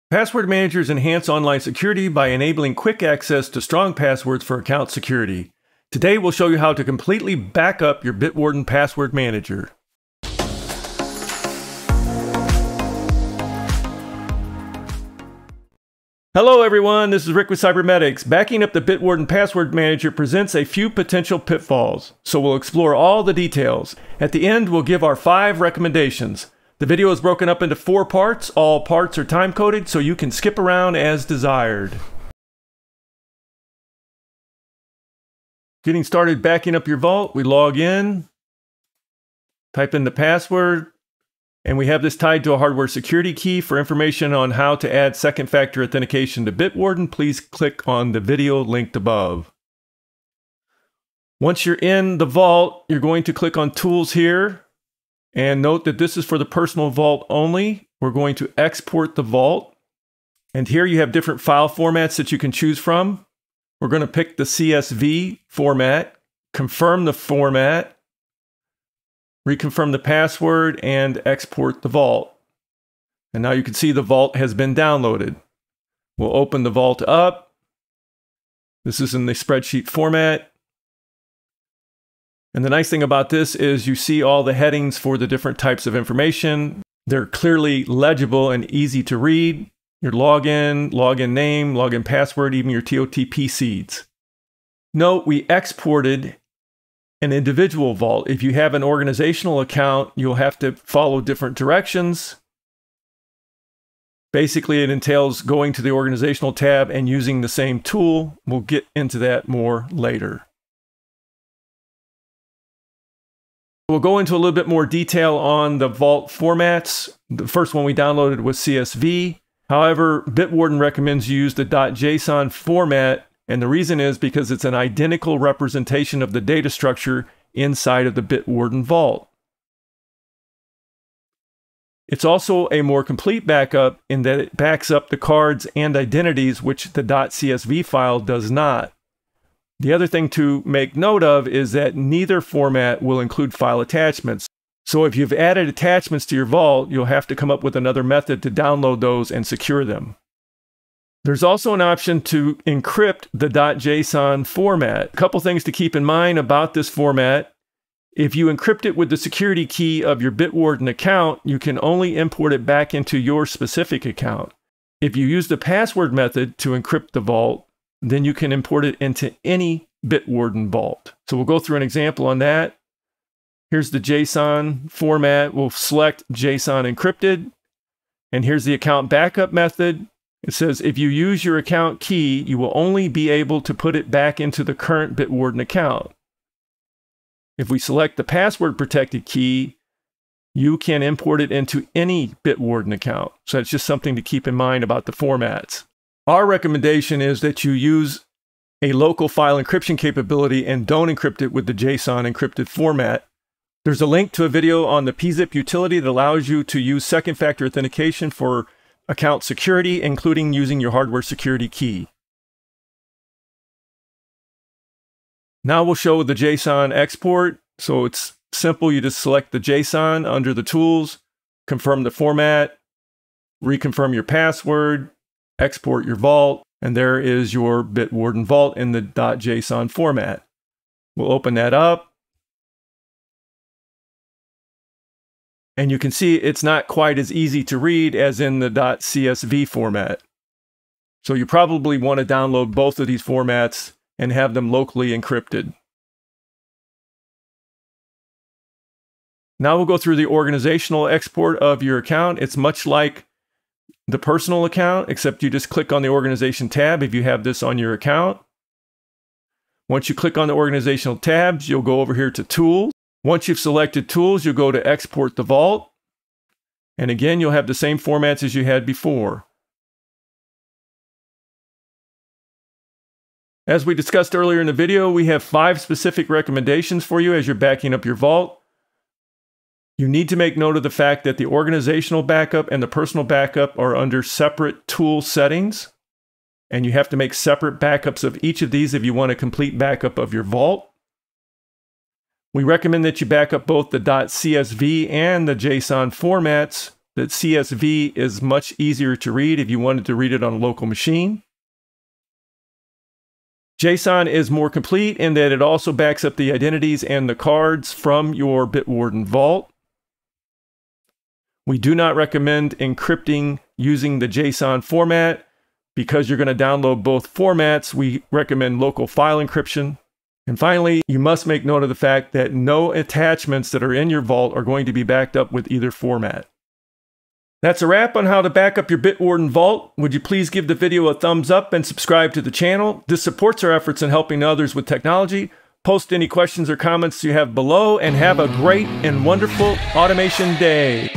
Password managers enhance online security by enabling quick access to strong passwords for account security. Today we'll show you how to completely back up your BitWarden Password Manager. Hello everyone, this is Rick with Cybernetics. Backing up the BitWarden Password Manager presents a few potential pitfalls, so we'll explore all the details. At the end, we'll give our 5 recommendations. The video is broken up into 4 parts. All parts are time-coded, so you can skip around as desired. Getting started backing up your vault, we log in, type in the password, and we have this tied to a hardware security key. For information on how to add second factor authentication to BitWarden, please click on the video linked above. Once you're in the vault, you're going to click on Tools here. And note that this is for the personal vault only. We're going to export the vault. And here you have different file formats that you can choose from. We're going to pick the CSV format, confirm the format, reconfirm the password, and export the vault. And now you can see the vault has been downloaded. We'll open the vault up. This is in the spreadsheet format. And the nice thing about this is you see all the headings for the different types of information. They're clearly legible and easy to read. Your login name, login password, even your TOTP seeds. Note we exported an individual vault. If you have an organizational account, you'll have to follow different directions. Basically, it entails going to the organizational tab and using the same tool. We'll get into that more later. We'll go into a little bit more detail on the vault formats. The first one we downloaded was CSV. However, BitWarden recommends you use the .json format, and the reason is because it's an identical representation of the data structure inside of the BitWarden vault. It's also a more complete backup in that it backs up the cards and identities, which the .csv file does not. The other thing to make note of is that neither format will include file attachments. So if you've added attachments to your vault, you'll have to come up with another method to download those and secure them. There's also an option to encrypt the .json format. A couple things to keep in mind about this format. If you encrypt it with the security key of your BitWarden account, you can only import it back into your specific account. If you use the password method to encrypt the vault, then you can import it into any BitWarden vault. So we'll go through an example on that. Here's the JSON format. We'll select JSON encrypted. And here's the account backup method. It says if you use your account key, you will only be able to put it back into the current BitWarden account. If we select the password protected key, you can import it into any BitWarden account. So that's just something to keep in mind about the formats. Our recommendation is that you use a local file encryption capability and don't encrypt it with the JSON encrypted format. There's a link to a video on the pzip utility that allows you to use second factor authentication for account security, including using your hardware security key. Now we'll show the JSON export. So it's simple. You just select the JSON under the tools, confirm the format, reconfirm your password, export your vault, and there is your BitWarden vault in the .json format. We'll open that up. And you can see it's not quite as easy to read as in the .csv format. So you probably want to download both of these formats and have them locally encrypted. Now we'll go through the organizational export of your account. It's much like the personal account, except you just click on the organization tab if you have this on your account. Once you click on the organizational tabs, you'll go over here to Tools. Once you've selected Tools, you'll go to Export the Vault. And again, you'll have the same formats as you had before. As we discussed earlier in the video, we have 5 specific recommendations for you as you're backing up your vault. You need to make note of the fact that the organizational backup and the personal backup are under separate tool settings, and you have to make separate backups of each of these if you want a complete backup of your vault. We recommend that you back up both the .csv and the JSON formats. that CSV is much easier to read if you wanted to read it on a local machine. JSON is more complete in that it also backs up the identities and the cards from your BitWarden vault. We do not recommend encrypting using the JSON format. Because you're going to download both formats, we recommend local file encryption. And finally, you must make note of the fact that no attachments that are in your vault are going to be backed up with either format. That's a wrap on how to back up your BitWarden vault. Would you please give the video a thumbs up and subscribe to the channel? This supports our efforts in helping others with technology. Post any questions or comments you have below, and have a great and wonderful automation day.